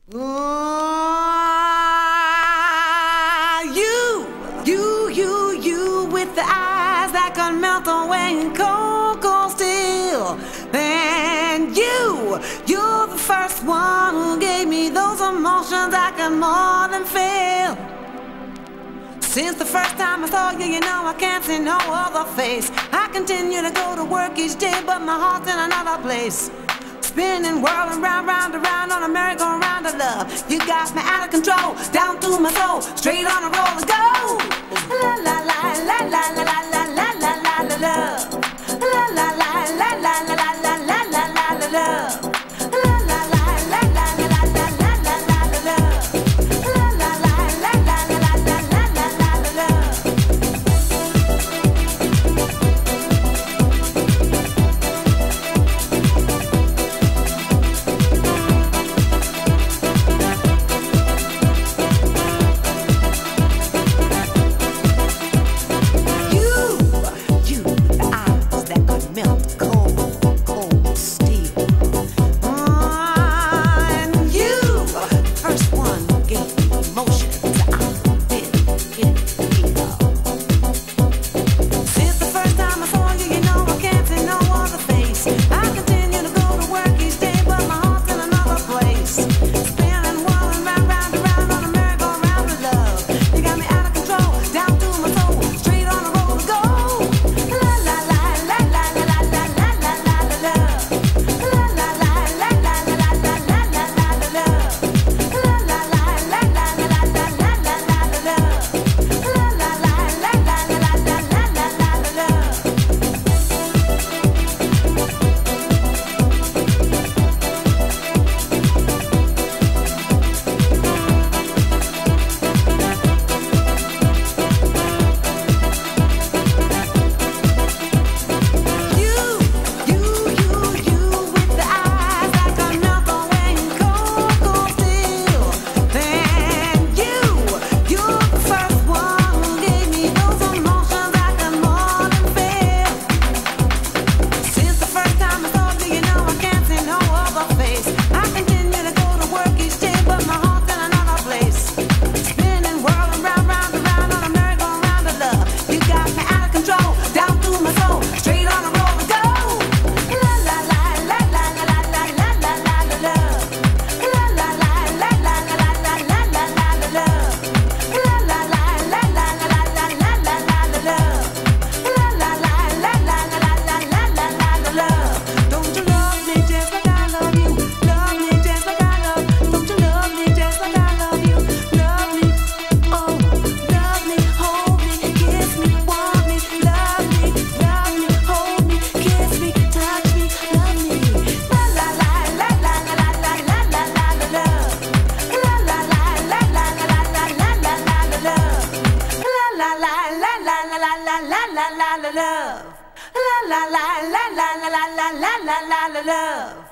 You with the eyes that can melt away in cold steel. And you're the first one who gave me those emotions I can more than feel. Since the first time I saw you, you know I can't see no other face. I continue to go to work each day, but my heart's in another place. Spinning, whirling round, round, around on a merry-go-round of love. You got me out of control, down through my soul, straight on a roll and go. La la la la la la la la la la la la love. La la la la la la la la la la la la love. La la la la la la la la la la la love. La la la la la la la la la la la love. Love. La la la la la la la la la la la love.